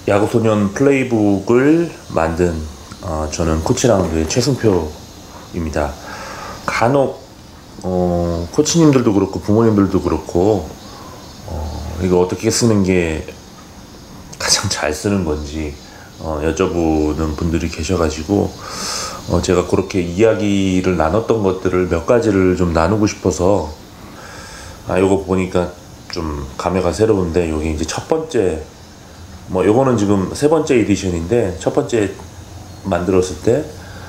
야구소년 플레이북을 만든 저는 코치라운드의 최승표입니다. 간혹 코치님들도 그렇고 부모님들도 그렇고 이거 어떻게 쓰는 게 가장 잘 쓰는 건지 여쭤보는 분들이 계셔가지고 제가 그렇게 이야기를 나눴던 것들을 몇 가지를 좀 나누고 싶어서 요거 보니까 좀 감회가 새로운데, 요게 이제 첫 번째, 요거는 지금 세 번째 에디션인데 첫 번째 만들었을 때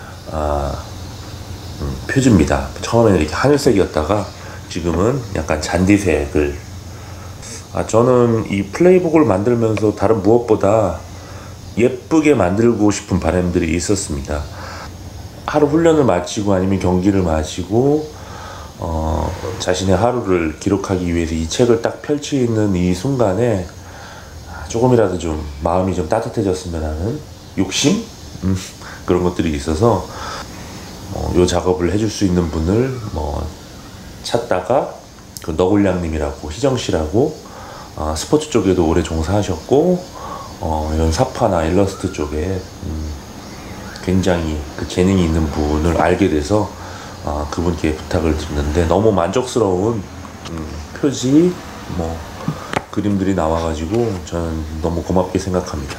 표지입니다. 처음에는 이렇게 하늘색이었다가 지금은 약간 잔디색을. 저는 이 플레이북을 만들면서 다른 무엇보다 예쁘게 만들고 싶은 바람들이 있었습니다. 하루 훈련을 마치고 아니면 경기를 마치고 자신의 하루를 기록하기 위해서 이 책을 딱 펼치는 이 순간에 조금이라도 좀 마음이 좀 따뜻해졌으면 하는 욕심? 그런 것들이 있어서 요 작업을 해줄 수 있는 분을 찾다가 그 너굴량님이라고, 희정씨라고, 스포츠 쪽에도 오래 종사하셨고 이런 사파나 일러스트 쪽에 굉장히 그 재능이 있는 분을 알게 돼서 그분께 부탁을 드렸는데, 너무 만족스러운 표지 그림들이 나와가지고 저는 너무 고맙게 생각합니다.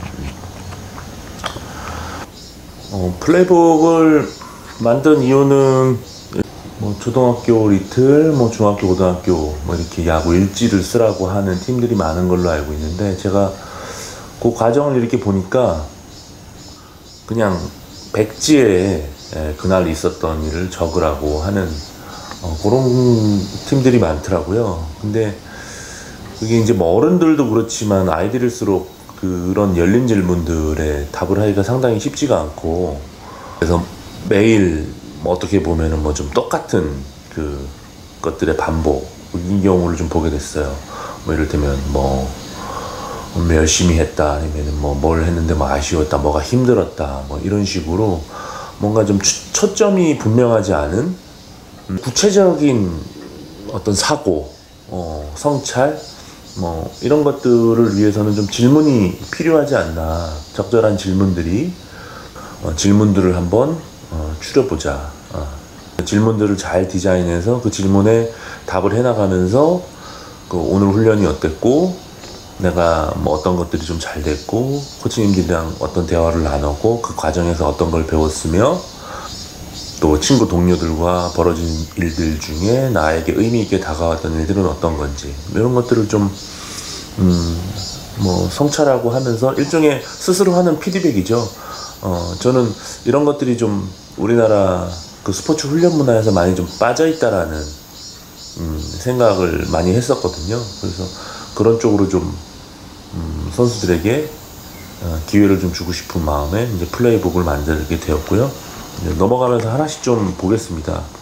플레이북을 만든 이유는 초등학교 리틀, 중학교, 고등학교 이렇게 야구 일지를 쓰라고 하는 팀들이 많은 걸로 알고 있는데, 제가 그 과정을 이렇게 보니까 그냥 백지에 그날 있었던 일을 적으라고 하는 그런 팀들이 많더라고요. 근데 그게 이제 어른들도 그렇지만 아이들일수록 그런 열린 질문들에 답을 하기가 상당히 쉽지가 않고, 그래서 매일 어떻게 보면은 좀 똑같은 그 것들의 반복, 이 경우를 좀 보게 됐어요. 이를테면 열심히 했다, 아니면 뭘 했는데 아쉬웠다, 뭐가 힘들었다, 이런 식으로 뭔가 좀 초점이 분명하지 않은 구체적인 어떤 사고, 성찰, 이런 것들을 위해서는 좀 질문이 필요하지 않나. 적절한 질문들을 한번 추려보자. 질문들을 잘 디자인해서 그 질문에 답을 해나가면서 오늘 훈련이 어땠고, 내가 어떤 것들이 좀 잘 됐고, 코치님들이랑 어떤 대화를 나눴고, 그 과정에서 어떤 걸 배웠으며, 또 친구 동료들과 벌어진 일들 중에 나에게 의미 있게 다가왔던 일들은 어떤 건지, 이런 것들을 좀 성찰하고 하면서 일종의 스스로 하는 피드백이죠. 저는 이런 것들이 좀 우리나라 그 스포츠 훈련 문화에서 많이 좀 빠져있다라는 생각을 많이 했었거든요. 그래서 그런 쪽으로 좀 선수들에게 기회를 좀 주고 싶은 마음에 이제 플레이북을 만들게 되었고요. 이제 넘어가면서 하나씩 좀 보겠습니다.